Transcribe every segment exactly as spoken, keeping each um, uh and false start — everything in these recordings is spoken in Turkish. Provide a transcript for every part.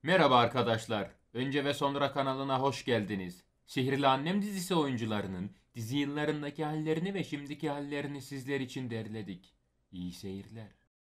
Merhaba arkadaşlar. Önce ve Sonra kanalına hoş geldiniz. Sihirli Annem dizisi oyuncularının dizi yıllarındaki hallerini ve şimdiki hallerini sizler için derledik. İyi seyirler.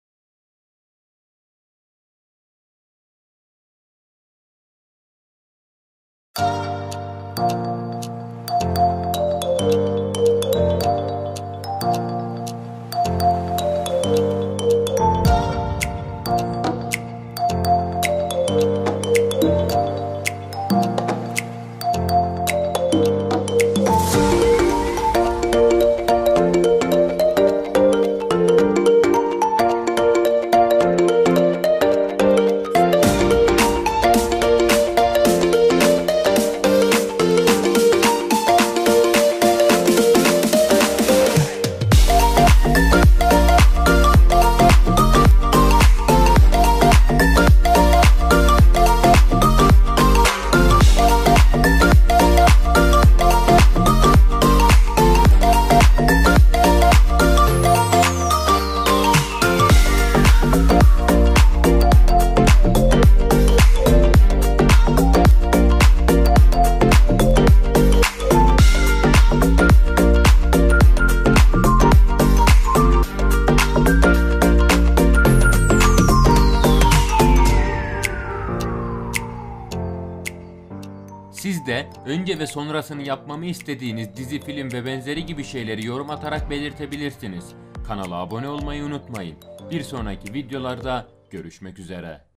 Siz de önce ve sonrasını yapmamı istediğiniz dizi, film ve benzeri gibi şeyleri yorum atarak belirtebilirsiniz. Kanala abone olmayı unutmayın. Bir sonraki videolarda görüşmek üzere.